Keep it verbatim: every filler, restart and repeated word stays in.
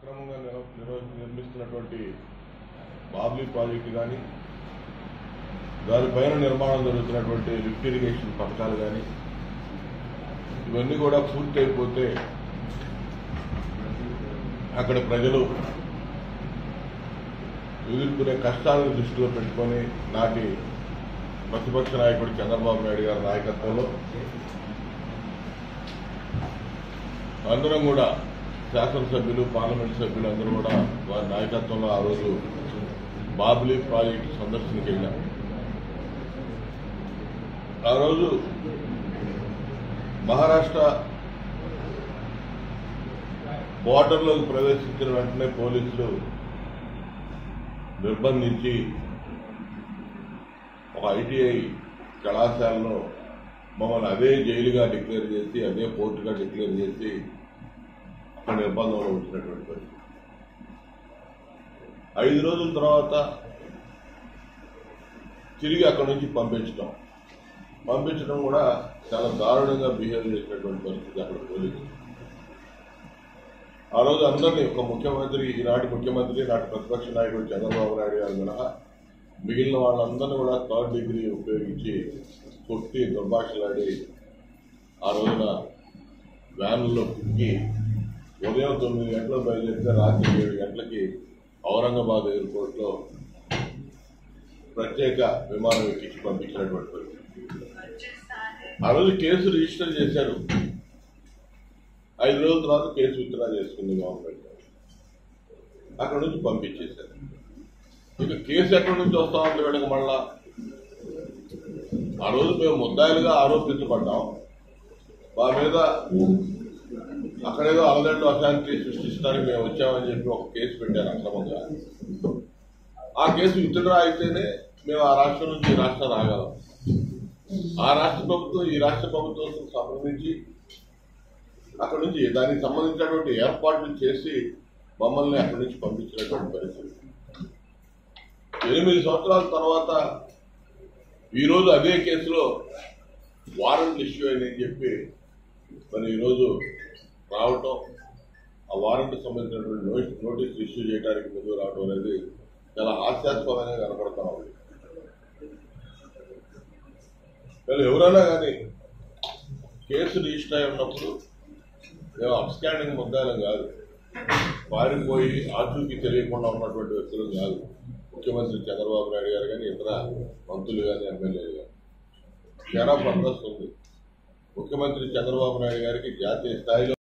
అక్రమంగా నిర్మిస్తున్నటువంటి బాబ్లీ ప్రాజెక్టు కానీ, దానిపైన నిర్మాణం జరుగుతున్నటువంటి లిఫ్ట్ ఇరిగేషన్ పథకాలు కానీ ఇవన్నీ కూడా పూర్తి అయిపోతే అక్కడ ప్రజలు ఎదుర్కొనే కష్టాలను దృష్టిలో పెట్టుకొని నాటి ప్రతిపక్ష నాయకుడు చంద్రబాబు నాయుడు గారి నాయకత్వంలో అందరం కూడా శాసనసభ్యులు, పార్లమెంట్ సభ్యులు అందరూ కూడా వారి నాయకత్వంలో ఆ రోజు బాబ్లీ ప్రాజెక్టు సందర్శనకి వెళ్ళాం. ఆ రోజు మహారాష్ట్ర బోర్డర్లోకి ప్రవేశించిన వెంటనే పోలీసులు నిర్బంధించి ఒక ఐటీఐ కళాశాలను మమ్మల్ని అదే జైలుగా డిక్లేర్ చేసి, అదే పోర్టుగా డిక్లేర్ చేసి అక్కడ నిర్బంధంలో ఉంచినటువంటి పరిస్థితి. ఐదు రోజుల తర్వాత తిరిగి అక్కడి నుంచి పంపించడం పంపించడం కూడా చాలా దారుణంగా బిహేవ్ చేసినటువంటి పరిస్థితి అక్కడ పోలీసులు. ఆ రోజు అందరినీ, ఒక ముఖ్యమంత్రి, ఈనాటి ముఖ్యమంత్రి, నాటి ప్రతిపక్ష నాయకుడు చంద్రబాబు నాయుడు గారు మినహా మిగిలిన వాళ్ళందరినీ కూడా థర్డ్ డిగ్రీ ఉపయోగించి కొట్టి దుర్భాషలాడి ఆ రోజున వ్యాన్లలో కుక్కి ఉదయం తొమ్మిది గంటలకు బయలుదేరితే రాత్రి ఏడు గంటలకి ఔరంగాబాద్ ఎయిర్పోర్ట్లో ప్రత్యేక విమానం ఎక్కించి పంపించినటువంటి పరిస్థితి. ఆ రోజు కేసు రిజిస్టర్ చేశారు. ఐదు రోజుల తర్వాత కేసు విత్డ్రా చేసుకుంది గవర్నమెంట్. అక్కడ నుంచి పంపించేశారు. ఇక కేసు ఎక్కడి నుంచి వస్తా ఉంటే వీళ్ళకి మళ్ళా ఆ రోజు మేము ముద్దాయిలుగా ఆరోపించబడ్డాం. మా మీద అక్కడేదో అలదండు అశాంతి సృష్టించడానికి మేము వచ్చామని చెప్పి ఒక కేసు పెట్టారు అక్రమంగా. ఆ కేసు విత్డ్రా అయితేనే మేము ఆ రాష్ట్రం నుంచి ఈ రాష్ట్రం రాగలం. ఆ రాష్ట్ర ప్రభుత్వం ఈ రాష్ట్ర ప్రభుత్వం సంప్రదించి అక్కడి నుంచి దానికి సంబంధించినటువంటి ఏర్పాట్లు చేసి మమ్మల్ని అక్కడి నుంచి పంపించినటువంటి పరిస్థితి. ఎనిమిది సంవత్సరాల తర్వాత ఈరోజు అదే కేసులో వారెంట్ ఇష్యూ అని చెప్పి మరి ఈరోజు రావటం, ఆ వారెంట్ సంబంధించినటువంటి నోటీస్ ఇష్యూ చేయడానికి ముందు రావడం అనేది చాలా హాస్యాస్పదంగా కనపడతా ఉంది. కానీ ఎవరైనా కానీ కేసు రిజిస్టర్ అయి ఉన్నప్పుడు మేము అప్స్టాండింగ్ ముద్దాలం కాదు, పారిపోయి ఆచూకీ తెలియకుండా ఉన్నటువంటి వ్యక్తులు కాదు. ముఖ్యమంత్రి చంద్రబాబు నాయుడు గారు కానీ, ఇతర మంత్రులు కానీ, ఎమ్మెల్యేలు కానీ చాలా పర్పస్ ఉంది. ముఖ్యమంత్రి చంద్రబాబు నాయుడు గారికి జాతీయ స్థాయిలో